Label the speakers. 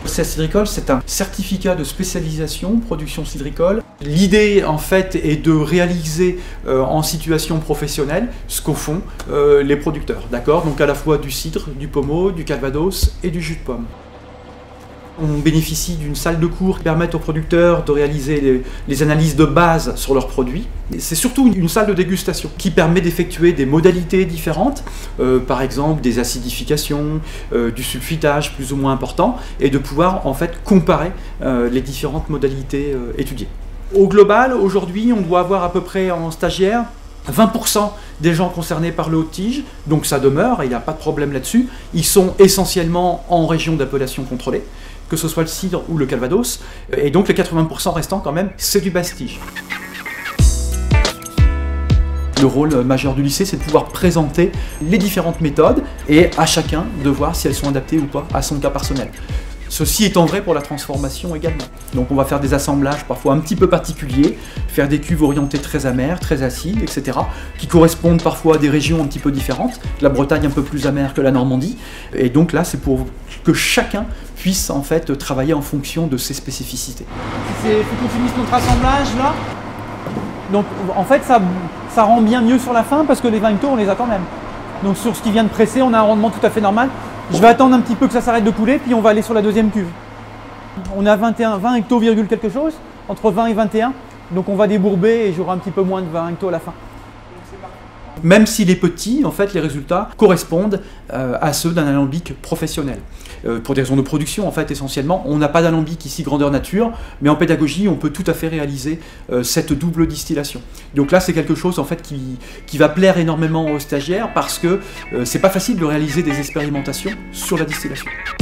Speaker 1: CA Cidricole, c'est un certificat de spécialisation production cidricole. L'idée en fait est de réaliser en situation professionnelle ce qu'au font les producteurs, d'accord? Donc à la fois du cidre, du pommeau, du calvados et du jus de pomme. On bénéficie d'une salle de cours qui permet aux producteurs de réaliser les analyses de base sur leurs produits. C'est surtout une salle de dégustation qui permet d'effectuer des modalités différentes, par exemple des acidifications, du sulfitage plus ou moins important, et de pouvoir en fait comparer les différentes modalités étudiées. Au global, aujourd'hui, on doit avoir à peu près en stagiaire 20% des gens concernés par le haut-tige, donc ça demeure, il n'y a pas de problème là-dessus. Ils sont essentiellement en région d'appellation contrôlée, que ce soit le cidre ou le calvados, et donc les 80% restants quand même, c'est du basse-tige. Le rôle majeur du lycée, c'est de pouvoir présenter les différentes méthodes et à chacun de voir si elles sont adaptées ou pas à son cas personnel. Ceci étant vrai pour la transformation également. Donc on va faire des assemblages parfois un petit peu particuliers, faire des cuves orientées très amères, très acides, etc. qui correspondent parfois à des régions un petit peu différentes. La Bretagne un peu plus amère que la Normandie. Et donc là, c'est pour que chacun puisse en fait travailler en fonction de ses spécificités.
Speaker 2: Il faut qu'on finisse notre assemblage là. Donc en fait ça rend bien mieux sur la fin parce que les 20 hectos on les a quand même. Donc sur ce qui vient de presser, on a un rendement tout à fait normal. Je vais attendre un petit peu que ça s'arrête de couler, puis on va aller sur la deuxième cuve. On a 20 hectos virgule quelque chose, entre 20 et 21. Donc on va débourber et j'aurai un petit peu moins de 20 hectos à la fin.
Speaker 1: Même s'il est petit, en fait, les résultats correspondent à ceux d'un alambic professionnel. Pour des raisons de production, en fait, essentiellement, on n'a pas d'alambic ici grandeur nature, mais en pédagogie, on peut tout à fait réaliser cette double distillation. Donc là, c'est quelque chose, en fait, qui va plaire énormément aux stagiaires parce que c'est pas facile de réaliser des expérimentations sur la distillation.